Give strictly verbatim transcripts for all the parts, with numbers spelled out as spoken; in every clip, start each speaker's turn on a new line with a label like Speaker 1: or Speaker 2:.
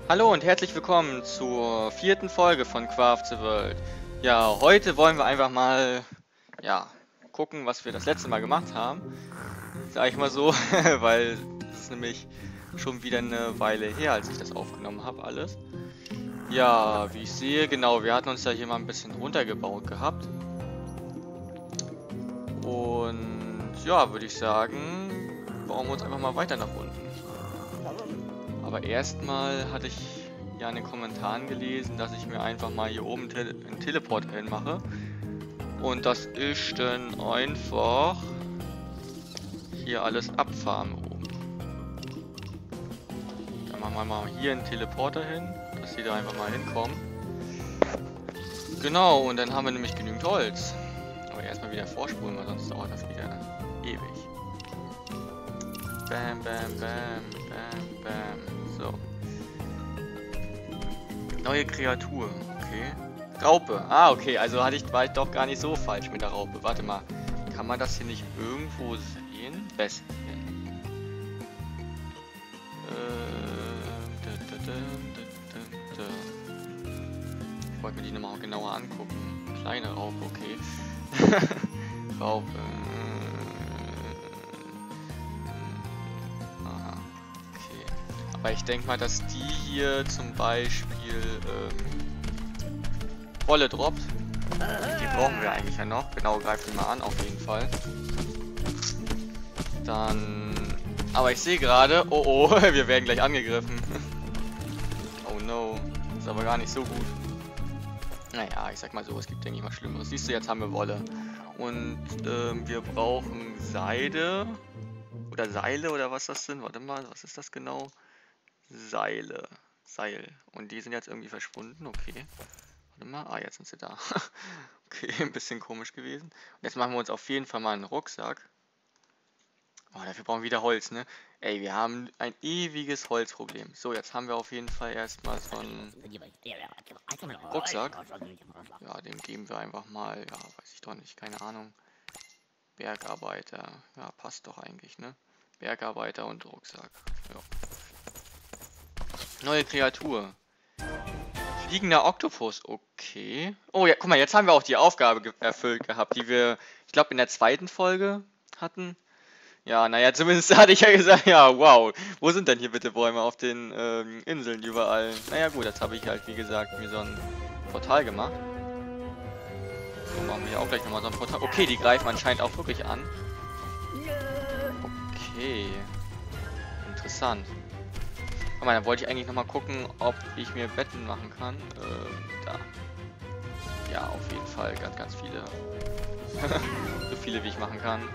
Speaker 1: Hallo und herzlich willkommen zur vierten Folge von Craft the World. Ja, heute wollen wir einfach mal, ja, gucken, was wir das letzte Mal gemacht haben. Sag ich mal so, weil es ist nämlich schon wieder eine Weile her, als ich das aufgenommen habe, alles. Ja, wie ich sehe, genau, wir hatten uns ja hier mal ein bisschen runtergebaut gehabt. Und ja, würde ich sagen, bauen wir uns einfach mal weiter nach unten. Aber erstmal hatte ich ja in den Kommentaren gelesen, dass ich mir einfach mal hier oben Tele einen Teleporter hinmache. Und das ist dann einfach hier alles abfarmen oben. Dann machen wir mal hier einen Teleporter hin, dass die da einfach mal hinkommen. Genau, und dann haben wir nämlich genügend Holz. Aber erstmal wieder vorspulen, weil sonst dauert das wieder ewig. Bam, bam, bam, bam, bam. So. Neue Kreatur, okay. Raupe. Ah, okay, also hatte ich, war ich doch gar nicht so falsch mit der Raupe. Warte mal. Kann man das hier nicht irgendwo sehen? Besten. Äh, da, da, da, da, da. Ich wollte mir die nochmal genauer angucken. Kleine Raupe, okay. Raupe. Aha. Okay. Aber ich denke mal, dass die hier zum Beispiel ähm, Wolle droppt. Die brauchen wir eigentlich ja noch. Genau, greifen wir mal an, auf jeden Fall. Dann... Aber ich sehe gerade... Oh oh, wir werden gleich angegriffen. Oh no. Ist aber gar nicht so gut. Naja, ich sag mal so, es gibt, denke ich mal, Schlimmeres. Siehst du, jetzt haben wir Wolle. Und ähm, wir brauchen Seide. Oder Seile, oder was das sind. Warte mal, was ist das genau? Seile. Seil. Und die sind jetzt irgendwie verschwunden. Okay. Warte mal. Ah, jetzt sind sie da. Okay, ein bisschen komisch gewesen. Und jetzt machen wir uns auf jeden Fall mal einen Rucksack. Oh, dafür brauchen wir wieder Holz, ne? Ey, wir haben ein ewiges Holzproblem. So, jetzt haben wir auf jeden Fall erstmal so einen Rucksack. Ja, dem geben wir einfach mal, ja, weiß ich doch nicht, keine Ahnung. Bergarbeiter. Ja, passt doch eigentlich, ne? Bergarbeiter und Rucksack. Ja. Neue Kreatur. Fliegender Oktopus, okay. Oh ja, guck mal, jetzt haben wir auch die Aufgabe ge erfüllt gehabt, die wir, ich glaube, in der zweiten Folge hatten. Ja, naja, zumindest hatte ich ja gesagt, ja, wow, wo sind denn hier bitte Bäume auf den ähm, Inseln überall? Naja gut, jetzt habe ich halt, wie gesagt, mir so ein Portal gemacht. So machen wir hier auch gleich nochmal so ein Portal. Okay, die greifen anscheinend auch wirklich an. Okay. Interessant. Guck mal, dann wollte ich eigentlich nochmal gucken, ob ich mir Betten machen kann. Ähm, da. Ja, auf jeden Fall ganz, ganz viele. So viele, wie ich machen kann.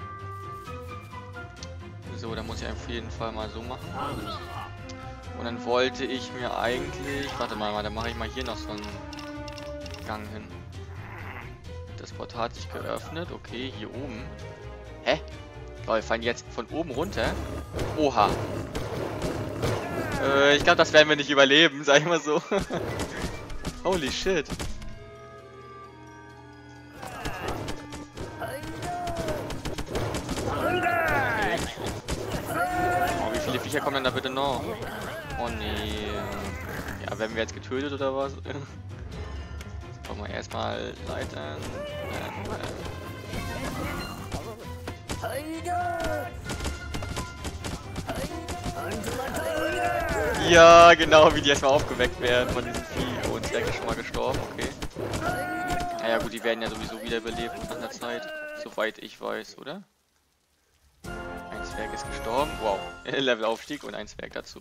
Speaker 1: So, dann muss ich auf jeden Fall mal so machen. Und dann wollte ich mir eigentlich... Warte mal, dann mache ich mal hier noch so einen Gang hin. Das Portal hat sich geöffnet. Okay, hier oben. Hä? Lol, fallen die jetzt von oben runter? Oha. Äh, ich glaube, das werden wir nicht überleben, sag ich mal so. Holy shit. Wie viele Viecher kommen denn da bitte noch? Oh nee. Ja, werden wir jetzt getötet oder was? Brauchen wir erstmal Leitern. Ähm, ähm. Ja, genau, wie die erstmal aufgeweckt werden von diesem Vieh. Oh, Zwerg ist schon mal gestorben, okay. Naja gut, die werden ja sowieso wiederbelebt nach der Zeit. Soweit ich weiß, oder? Ein Zwerg ist gestorben. Wow. Levelaufstieg und ein Zwerg dazu.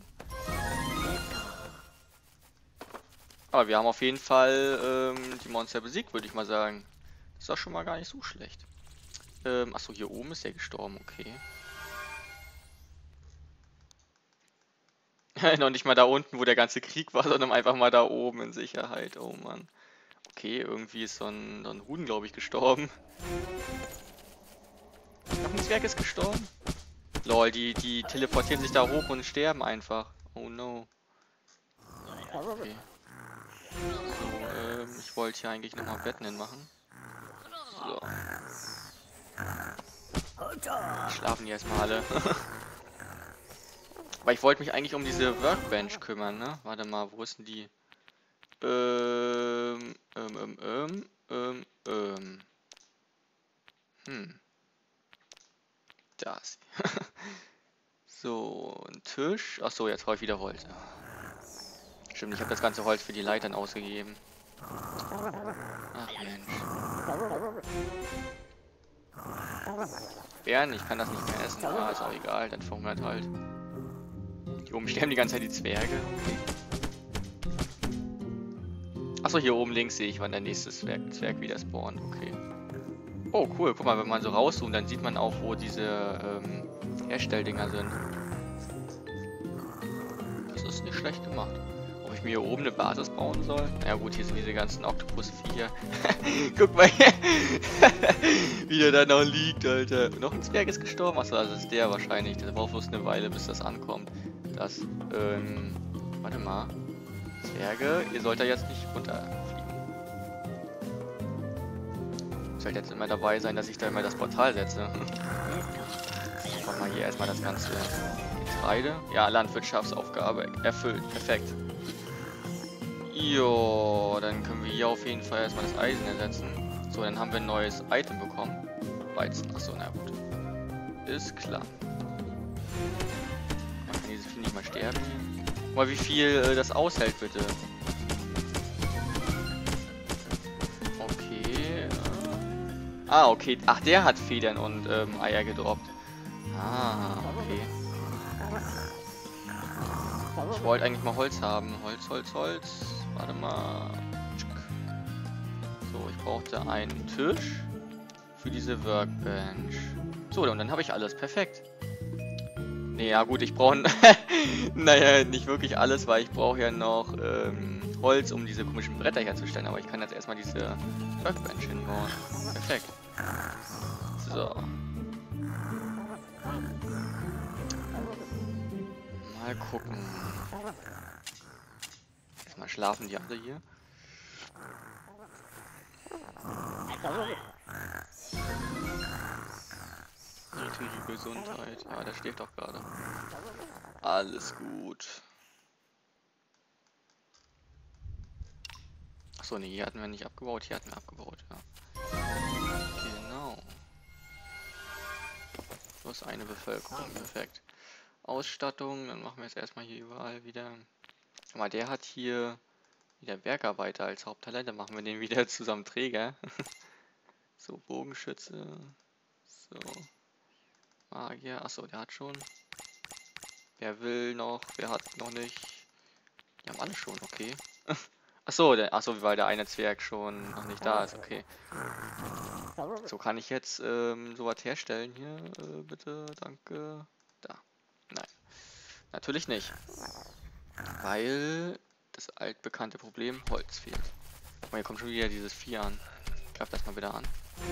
Speaker 1: Aber wir haben auf jeden Fall ähm, die Monster besiegt, würde ich mal sagen. Das ist doch schon mal gar nicht so schlecht. Ähm, achso, hier oben ist der gestorben, okay. Noch nicht mal da unten, wo der ganze Krieg war, sondern einfach mal da oben in Sicherheit. Oh Mann. Okay, irgendwie ist so ein, so ein Huhn, glaube ich, gestorben. Noch ein Zwerg ist gestorben? Lol, die, die teleportieren sich da hoch und sterben einfach. Oh no. Okay. So, ähm, ich wollte hier eigentlich nochmal Betten hinmachen. So. Schlafen die erstmal alle. Aber ich wollte mich eigentlich um diese Workbench kümmern, ne? Warte mal, wo ist denn die? Ähm, ähm, ähm, ähm, ähm, ähm. Hm. Da ist sie. So, ein Tisch. Achso, jetzt brauche ich wieder Holz. Stimmt, ich habe das ganze Holz für die Leitern ausgegeben. Ach Mensch. Bären, ich kann das nicht mehr essen. Ah, ist auch egal, dann verhungert halt. Hier oben sterben die ganze Zeit die Zwerge. Okay. Achso, hier oben links sehe ich, wann der nächste Zwerg, Zwerg wieder spawnt. Okay. Oh, cool. Guck mal, wenn man so rauszoomt, dann sieht man auch, wo diese ähm, Herstelldinger sind. Das ist nicht schlecht gemacht. Ob ich mir hier oben eine Basis bauen soll? Na ja gut, hier sind diese ganzen Oktopus-Viecher. Guck mal hier. Wie der da noch liegt, Alter. Noch ein Zwerg ist gestorben. Achso, das ist der wahrscheinlich. Der braucht bloß eine Weile, bis das ankommt. Das, ähm... Warte mal. Zwerge, ihr sollt da jetzt nicht runterfliegen. Ich sollte jetzt immer dabei sein, dass ich da immer das Portal setze. Ich mach mal hier erstmal das ganze Getreide. Ja, Landwirtschaftsaufgabe erfüllt. Perfekt. Jo, dann können wir hier auf jeden Fall erstmal das Eisen ersetzen. So, dann haben wir ein neues Item bekommen. Weizen. Achso, na gut. Ist klar. Man kann dieses Vieh nicht mal sterben hier. Mal wie viel äh, das aushält, bitte. Okay. Äh. Ah, okay. Ach, der hat Federn und ähm, Eier gedroppt. Ah, okay. Ich wollte eigentlich mal Holz haben. Holz, Holz, Holz. Warte mal. So, ich brauchte einen Tisch für diese Workbench. So, und dann habe ich alles. Perfekt. Nee, ja gut, ich brauche... naja, nicht wirklich alles, weil ich brauche ja noch ähm, Holz, um diese komischen Bretter herzustellen. Aber ich kann jetzt erstmal diese Workbench hinbauen. Perfekt. So. Mal gucken. Erstmal schlafen die alle hier. Niedrige Gesundheit. Ja, der schläft doch gerade. Alles gut. Achso, nee, hier hatten wir nicht abgebaut. Hier hatten wir abgebaut, ja. Genau. Plus eine Bevölkerung. Perfekt. Ausstattung. Dann machen wir jetzt erstmal hier überall wieder. Guck mal, der hat hier wieder Bergarbeiter als Haupttalent. Dann machen wir den wieder zusammen Träger. So, Bogenschütze. So. Magier. Achso, der hat schon. Wer will noch? Wer hat noch nicht? Die haben alle schon, okay. Achso, der, achso, weil der eine Zwerg schon noch nicht da ist, okay. So, kann ich jetzt ähm, sowas herstellen hier? Äh, bitte, danke. Da. Nein. Natürlich nicht. Weil das altbekannte Problem Holz fehlt. Guck mal, hier kommt schon wieder dieses Vieh an. Greift das mal wieder an.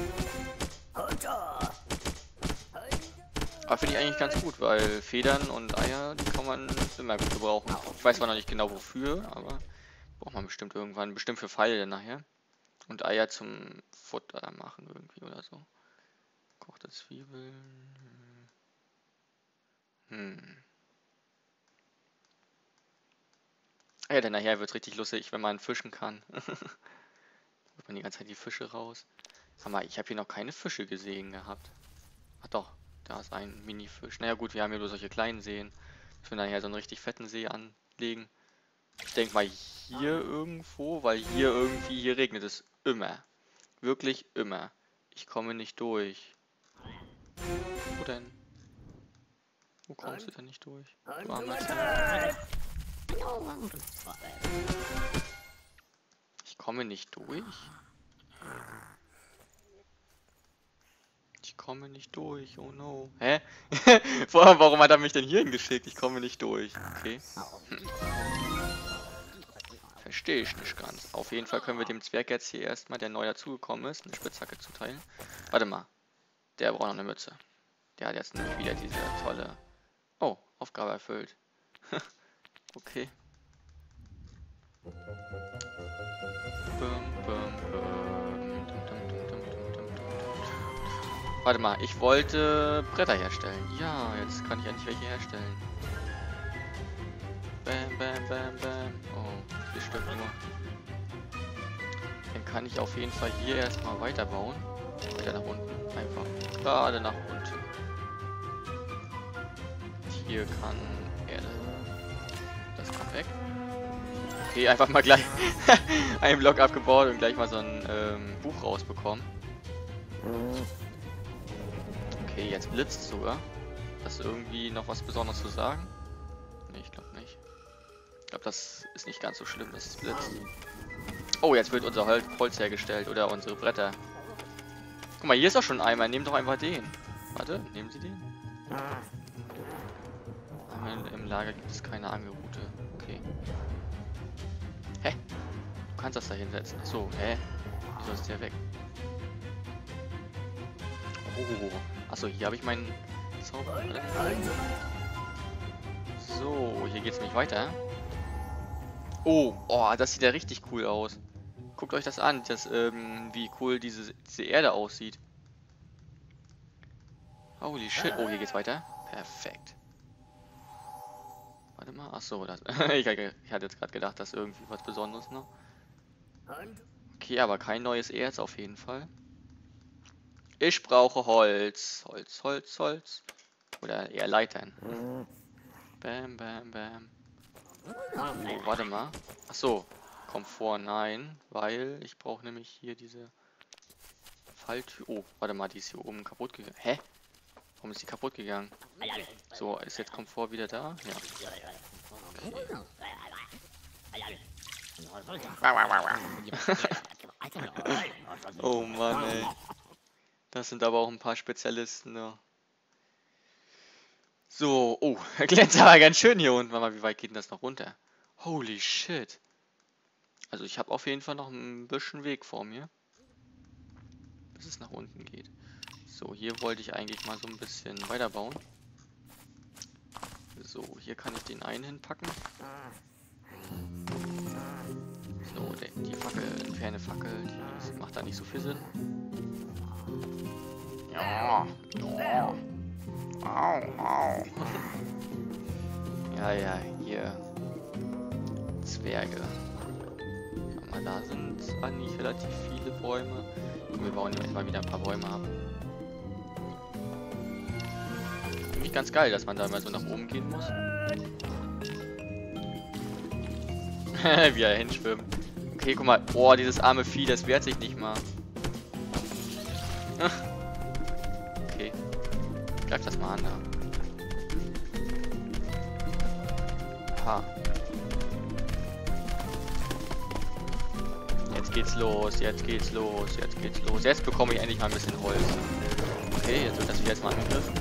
Speaker 1: Aber finde ich eigentlich ganz gut, weil Federn und Eier, die kann man immer gut gebrauchen. Ich weiß zwar noch nicht genau wofür, aber braucht man bestimmt irgendwann. Bestimmt für Pfeile nachher. Und Eier zum Futter machen irgendwie oder so. Kochte Zwiebeln. Hm. Ja, denn nachher wird es richtig lustig, wenn man fischen kann. Holt man die ganze Zeit die Fische raus. Sag mal, ich habe hier noch keine Fische gesehen gehabt. Ach doch, da ist ein Mini-Fisch. Naja gut, wir haben hier nur solche kleinen Seen. Ich will nachher so einen richtig fetten See anlegen. Ich denke mal hier irgendwo, weil hier irgendwie, hier regnet es immer. Wirklich immer. Ich komme nicht durch. Wo denn? Wo kommst du denn nicht durch? Du armer Zwerg. Ich komme nicht durch. Ich komme nicht durch, oh no. Hä? Warum hat er mich denn hier hingeschickt? Ich komme nicht durch. Okay. Hm. Verstehe ich nicht ganz. Auf jeden Fall können wir dem Zwerg jetzt hier erstmal, der neu dazugekommen ist, eine Spitzhacke zuteilen. Warte mal. Der braucht noch eine Mütze. Der hat jetzt nämlich wieder diese tolle... Oh, Aufgabe erfüllt. Okay. Bum, bum, bum. Warte mal, ich wollte Bretter herstellen. Ja, jetzt kann ich endlich welche herstellen. Bam, bam, bam, bam. Oh, vier Stück nur. Dann kann ich auf jeden Fall hier erstmal weiterbauen. Weiter nach unten. Einfach gerade nach unten. Hier kann Erde. Das kommt weg. Okay, einfach mal gleich einen Block abgebaut und gleich mal so ein ähm, Buch rausbekommen. Okay, jetzt blitzt sogar. Hast du irgendwie noch was Besonderes zu sagen? Ne, ich glaube nicht. Ich glaube, das ist nicht ganz so schlimm, dass es blitzt. Oh, jetzt wird unser Hol Holz hergestellt oder unsere Bretter. Guck mal, hier ist doch schon einmal. Nehmt doch einfach den. Warte, nehmen Sie den. Im Lager gibt es keine Angebote. Okay. Hä? Du kannst das da hinsetzen. Achso, hä? Wieso ist der weg? Oh. Achso, hier habe ich meinen Zauber. So, hier geht es nämlich weiter. Oh, oh, das sieht ja richtig cool aus. Guckt euch das an, das, ähm, wie cool diese, diese Erde aussieht. Holy shit. Oh, hier geht's weiter. Perfekt. Warte mal. Achso, das. ich, ich hatte jetzt gerade gedacht, dass irgendwie was Besonderes noch. Okay, aber kein neues Erz auf jeden Fall. Ich brauche Holz. Holz, Holz, Holz. Oder eher Leitern. Bam, bam, bam. Oh, warte mal. Achso. Komfort, nein. Weil ich brauche nämlich hier diese Falltür. Oh, warte mal, die ist hier oben kaputt gegangen. Hä? Warum ist die kaputt gegangen? So, ist jetzt Komfort wieder da? Ja. Okay. Oh Mann, ey. Das sind aber auch ein paar Spezialisten, ne? So, oh, glänzt aber ganz schön hier unten. Warte mal, wie weit geht denn das noch runter? Holy shit. Also ich habe auf jeden Fall noch ein bisschen Weg vor mir. Bis es nach unten geht. So, hier wollte ich eigentlich mal so ein bisschen weiterbauen. So, hier kann ich den einen hinpacken. So, der, die Fackel, entferne Fackel, die macht da nicht so viel Sinn. Ja, ja. Au, au. Ja, ja, hier. Zwerge. Schau mal, da sind eigentlich relativ viele Bäume. Und wir bauen jetzt mal wieder ein paar Bäume ab. Finde ich ganz geil, dass man da mal so nach oben gehen muss. Wie er hinschwimmt. Okay, guck mal. Boah, dieses arme Vieh, das wehrt sich nicht mal. Okay. Greif das mal an da. Ha. Jetzt geht's los, jetzt geht's los, jetzt geht's los. Jetzt bekomme ich endlich mal ein bisschen Holz. Okay, jetzt wird das Vieh jetzt mal angegriffen.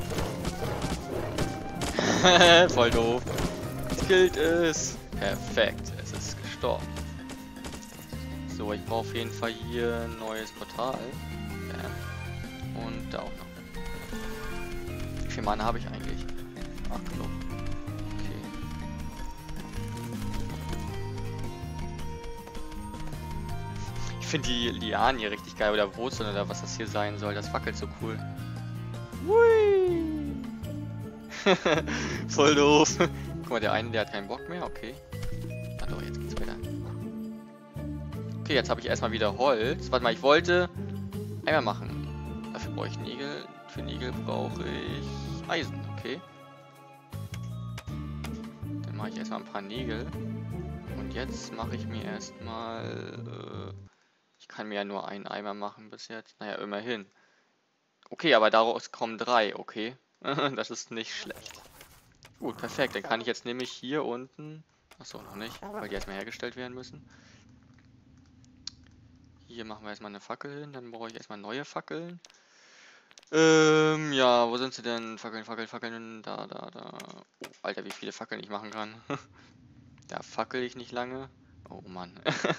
Speaker 1: Voll doof. Jetzt killt es. Perfekt, es ist gestorben. So, ich brauche auf jeden Fall hier ein neues Portal. Ja. Und da auch noch. Wie viel Mana habe ich eigentlich? Ach, genug. Okay. Ich finde die Lianen hier richtig geil. Oder Wurzeln oder was das hier sein soll. Das wackelt so cool. Hui! Voll doof. Guck mal, der eine, der hat keinen Bock mehr. Okay. Ah doch, jetzt geht's weiter. Okay, jetzt habe ich erstmal wieder Holz. Warte mal, ich wollte einmal machen. Dafür brauche ich Nägel. Für Nägel brauche ich Eisen. Okay. Dann mache ich erstmal ein paar Nägel. Und jetzt mache ich mir erstmal... Äh, ich kann mir ja nur einen Eimer machen bis jetzt. Naja, immerhin. Okay, aber daraus kommen drei. Okay. Das ist nicht schlecht. Gut, perfekt. Dann kann ich jetzt nämlich hier unten... Achso, noch nicht, weil die erstmal hergestellt werden müssen. Hier machen wir erstmal eine Fackel hin. Dann brauche ich erstmal neue Fackeln. Ähm, ja, wo sind sie denn? Fackeln, Fackeln, Fackeln. Da, da, da. Oh, Alter, wie viele Fackeln ich machen kann. Da fackel ich nicht lange. Oh Mann.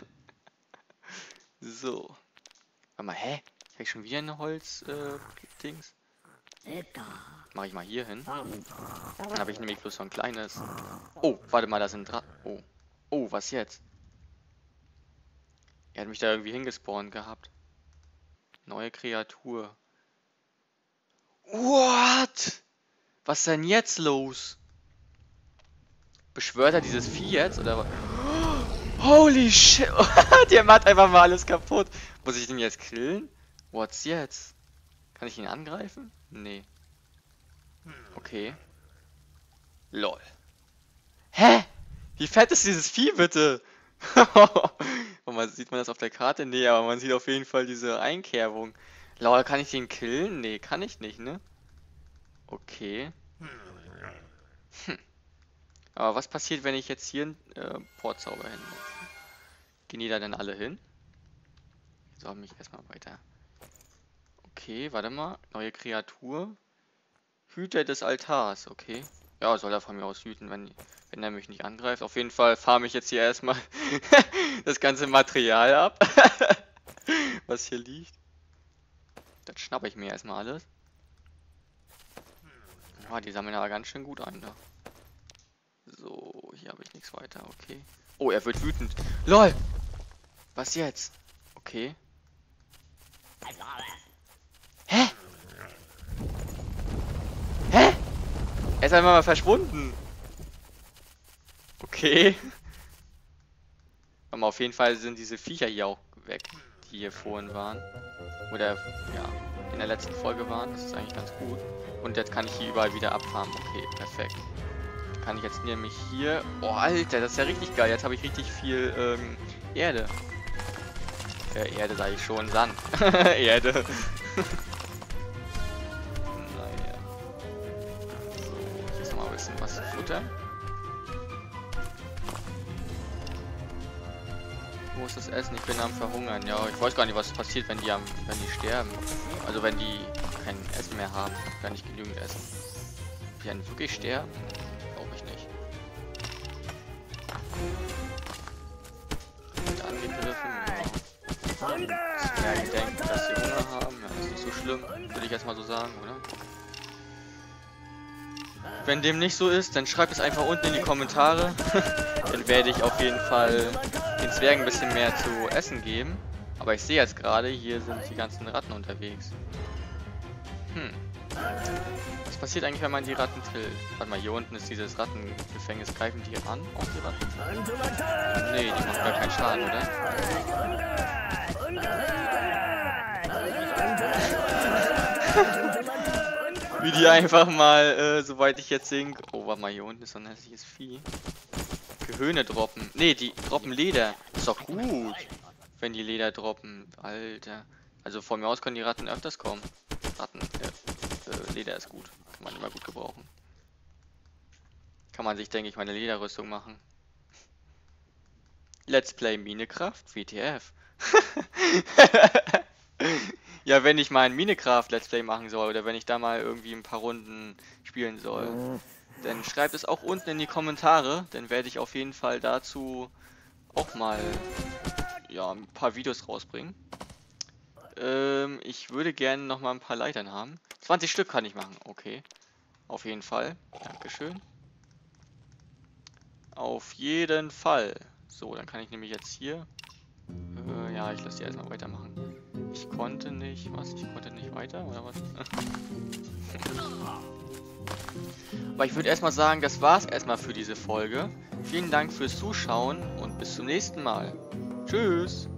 Speaker 1: So. Warte mal, hä? Habe ich schon wieder eine Holz-Dings? Äh, Mache ich mal hier hin. Dann habe ich nämlich bloß so ein kleines. Oh, warte mal, da sind Dra... Oh. Oh, was jetzt? Er hat mich da irgendwie hingespawnt gehabt. Neue Kreatur. What? Was ist denn jetzt los? Beschwört er dieses Vieh jetzt? Oder was? Holy shit! Der macht einfach mal alles kaputt. Muss ich den jetzt killen? What's jetzt? Kann ich ihn angreifen? Nee. Okay. Lol. Hä? Wie fett ist dieses Vieh bitte? Und man, sieht man das auf der Karte? Nee, aber man sieht auf jeden Fall diese Einkerbung. Lol, kann ich den killen? Nee, kann ich nicht, ne? Okay. Hm. Aber was passiert, wenn ich jetzt hier einen äh, Portzauber hin? Gehen die da denn alle hin? So, mich erstmal weiter. Okay, warte mal. Neue Kreatur. Hüter des Altars, okay. Ja, soll er von mir aus hüten, wenn, wenn er mich nicht angreift. Auf jeden Fall farme ich jetzt hier erstmal das ganze Material ab, was hier liegt. Das schnappe ich mir erstmal alles. Ja, die sammeln aber ganz schön gut ein da. So, hier habe ich nichts weiter, okay. Oh, er wird wütend. LOL! Was jetzt? Okay. Hä? Hä? Er ist einfach mal verschwunden. Okay. Aber auf jeden Fall sind diese Viecher hier auch weg, die hier vorhin waren. Oder, ja, in der letzten Folge waren. Das ist eigentlich ganz gut. Und jetzt kann ich hier überall wieder abfarmen. Okay, perfekt. Kann ich jetzt nämlich hier... Oh, Alter, das ist ja richtig geil. Jetzt habe ich richtig viel ähm, Erde. Äh, Erde sage ich schon. Sand. Erde. Naja. So, hier ist noch mal ein bisschen was zu futtern. Wo ist das Essen? Ich bin am Verhungern. Ja, ich weiß gar nicht, was passiert, wenn die am, wenn die sterben. Also wenn die kein Essen mehr haben. Gar nicht genügend Essen. Die dann wirklich sterben? Glaube ich nicht. Wird angegriffen. Ja, die denken, dass sie Hunger haben. Ja, das ist nicht so schlimm. Würde ich erstmal so sagen, oder? Wenn dem nicht so ist, dann schreibt es einfach unten in die Kommentare. Dann werde ich auf jeden Fall den Zwergen ein bisschen mehr zu essen geben. Aber ich sehe jetzt gerade, hier sind die ganzen Ratten unterwegs. Hm. Was passiert eigentlich, wenn man die Ratten killt? Warte mal, hier unten ist dieses Rattengefängnis. Greifen die an auf die Ratten? Nee, die machen gar keinen Schaden, oder? Wie die einfach mal, äh, soweit ich jetzt sehe... Oh, warte mal, hier unten ist so ein hässliches Vieh. Gehöhne droppen. Nee, die droppen Leder. Ist doch gut, wenn die Leder droppen. Alter. Also von mir aus können die Ratten öfters kommen. Ratten, äh, äh, Leder ist gut. Kann man immer gut gebrauchen. Kann man sich, denke ich, meine Lederrüstung machen. Let's Play Minecraft W T F. Ja, wenn ich mal ein Minecraft Let's Play machen soll oder wenn ich da mal irgendwie ein paar Runden spielen soll, dann schreibt es auch unten in die Kommentare. Dann werde ich auf jeden Fall dazu auch mal ja, ein paar Videos rausbringen. Ähm, ich würde gerne noch mal ein paar Leitern haben. zwanzig Stück kann ich machen, okay. Auf jeden Fall. Dankeschön. Auf jeden Fall. So, dann kann ich nämlich jetzt hier... Äh, ja, ich lasse die erstmal weitermachen. Ich konnte nicht... Was? Ich konnte nicht weiter? Oder was? Aber ich würde erstmal sagen, das war's erstmal für diese Folge. Vielen Dank fürs Zuschauen und bis zum nächsten Mal. Tschüss!